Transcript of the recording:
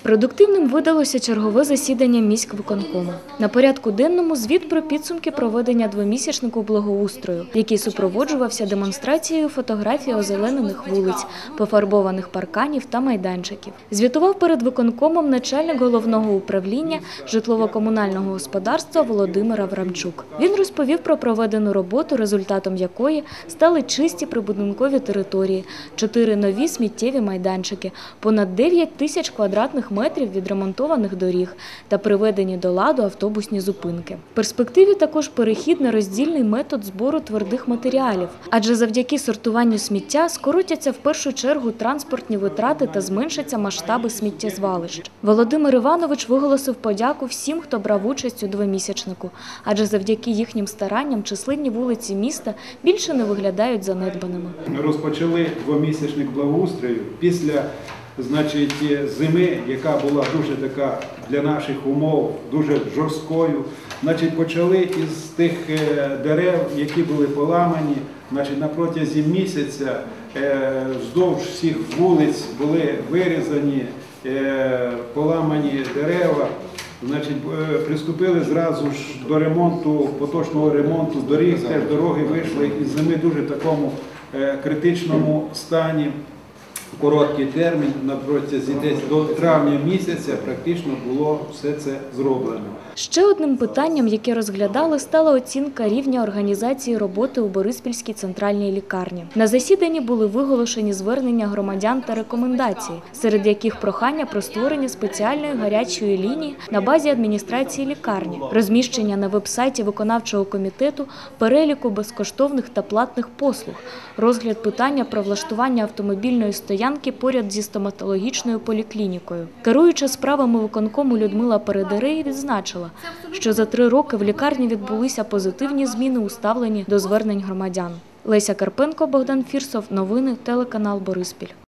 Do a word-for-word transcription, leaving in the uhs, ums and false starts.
Продуктивним видалося чергове засідання міськвиконкому. На порядку денному звіт про підсумки проведення двомісячнику благоустрою, який супроводжувався демонстрацією фотографій озеленених вулиць, пофарбованих парканів та майданчиків. Звітував перед виконкомом начальник головного управління житлово-комунального господарства Володимир Аврамчук. Він розповів про проведену роботу, результатом якої стали чисті прибудинкові території, чотири нові сміттєві майданчики, понад дев'ять тисяч квадратних метрів відремонтованих доріг та приведені до ладу автобусні зупинки. В перспективі також перехід на роздільний метод збору твердих матеріалів, адже завдяки сортуванню сміття скоротяться в першу чергу транспортні витрати та зменшаться масштаби сміттєзвалищ. Володимир Іванович виголосив подяку всім, хто брав участь у двомісячнику, адже завдяки їхнім старанням численні вулиці міста більше не виглядають занедбаними. Ми розпочали двомісячник благоустрою після Значить, зими, яка була дуже така для наших умов, дуже жорсткою. Значить, почали із тих дерев, які були поламані. Значить, на протязі місяця вздовж всіх вулиць були вирізані, поламані дерева. Значить, приступили зразу ж до ремонту, поточного ремонту доріг. Теж дороги вийшли із зими дуже такому критичному стані. Короткий термін, на протязі десь до травня місяця практично було все це зроблено. Ще одним питанням, яке розглядали, стала оцінка рівня організації роботи у Бориспільській центральній лікарні. На засіданні були виголошені звернення громадян та рекомендації, серед яких прохання про створення спеціальної гарячої лінії на базі адміністрації лікарні, розміщення на веб-сайті виконавчого комітету переліку безкоштовних та платних послуг, розгляд питання про влаштування автомобільної стоянки поряд зі стоматологічною поліклінікою. Керуюча справами виконкому Людмила Передерей відзначила, що за три роки в лікарні відбулися позитивні зміни у ставленні до звернень громадян. Леся Карпенко, Богдан Фірсов. Новини, телеканал Бориспіль.